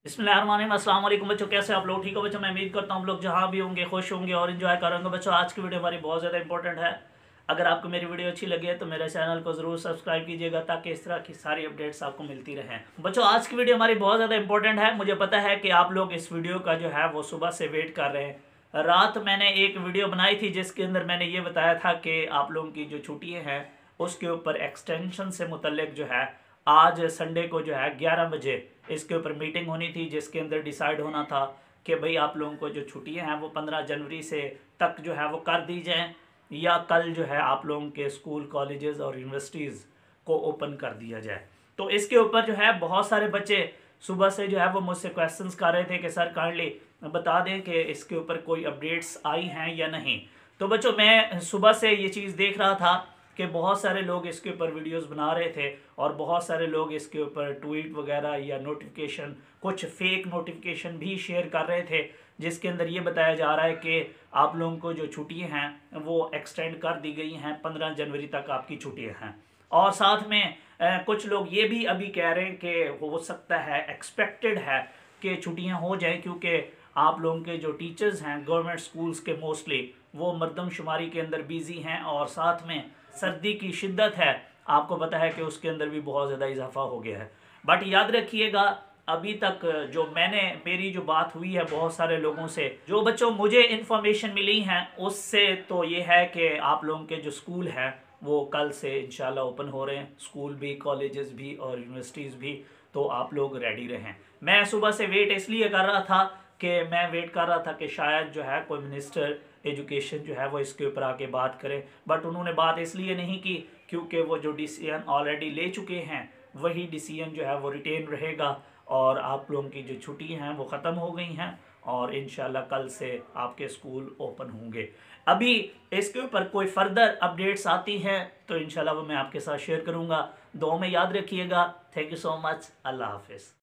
बिस्मिल्लाहिर्रहमानिर्रहीम। अस्सलाम वालेकुम बच्चों, कैसे आप लोग? ठीक हो बच्चों? मैं उम्मीद करता हूँ आप लोग जहाँ भी होंगे खुश होंगे और इन्जॉय करेंगे। बच्चों आज की वीडियो हमारी बहुत ज़्यादा इंपॉर्टेंट है। अगर आपको मेरी वीडियो अच्छी लगे तो मेरे चैनल को ज़रूर सब्सक्राइब कीजिएगा ताकि इस तरह की सारी अपडेट्स आपको मिलती रहें। बच्चों आज की वीडियो हमारी बहुत ज़्यादा इंपॉर्टेंट है। मुझे पता है कि आप लोग इस वीडियो का जो है वो सुबह से वेट कर रहे हैं। रात मैंने एक वीडियो बनाई थी जिसके अंदर मैंने ये बताया था कि आप लोगों की जो छुट्टियाँ हैं उसके ऊपर एक्सटेंशन से मुतल्लिक जो है आज संडे को जो है 11 बजे इसके ऊपर मीटिंग होनी थी, जिसके अंदर डिसाइड होना था कि भाई आप लोगों को जो छुट्टियां हैं वो 15 जनवरी से तक जो है वो कर दी जाएं या कल जो है आप लोगों के स्कूल कॉलेजेस और यूनिवर्सिटीज़ को ओपन कर दिया जाए। तो इसके ऊपर जो है बहुत सारे बच्चे सुबह से जो है वो मुझसे क्वेश्चंस कर रहे थे कि सर काइंडली बता दें कि इसके ऊपर कोई अपडेट्स आई हैं या नहीं। तो बच्चों मैं सुबह से ये चीज़ देख रहा था कि बहुत सारे लोग इसके ऊपर वीडियोस बना रहे थे और बहुत सारे लोग इसके ऊपर ट्वीट वगैरह या नोटिफिकेशन, कुछ फेक नोटिफिकेशन भी शेयर कर रहे थे जिसके अंदर ये बताया जा रहा है कि आप लोगों को जो छुट्टियां हैं वो एक्सटेंड कर दी गई हैं, 15 जनवरी तक आपकी छुट्टियां हैं। और साथ में कुछ लोग ये भी अभी कह रहे हैं कि हो सकता है, एक्सपेक्टेड है कि छुट्टियां हो जाएं क्योंकि आप लोगों के जो टीचर्स हैं गवर्नमेंट स्कूल्स के मोस्टली वो मरदमशुमारी के अंदर बिजी हैं और साथ में सर्दी की शिद्दत है, आपको पता है कि उसके अंदर भी बहुत ज़्यादा इजाफा हो गया है। बट याद रखिएगा अभी तक जो मेरी जो बात हुई है बहुत सारे लोगों से, जो बच्चों मुझे इन्फॉर्मेशन मिली हैं उससे तो ये है कि आप लोगों के जो स्कूल हैं वो कल से इंशाल्लाह ओपन हो रहे हैं, स्कूल भी, कॉलेजेस भी और यूनिवर्सिटीज़ भी। तो आप लोग रेडी रहें। मैं सुबह से वेट इसलिए कर रहा था कि मैं वेट कर रहा था कि शायद जो है कोई मिनिस्टर एजुकेशन जो है वो इसके ऊपर आके बात करें, बट उन्होंने बात इसलिए नहीं की क्योंकि वो जो डिसीजन ऑलरेडी ले चुके हैं वही डिसीजन जो है वो रिटेन रहेगा और आप लोगों की जो छुट्टियां हैं वो ख़त्म हो गई हैं और इंशाल्लाह कल से आपके स्कूल ओपन होंगे। अभी इसके ऊपर कोई फर्दर अपडेट्स आती हैं तो इंशाल्लाह वो मैं आपके साथ शेयर करूंगा। दुआ में याद रखिएगा। Thank you so much. अल्लाह हाफिज़।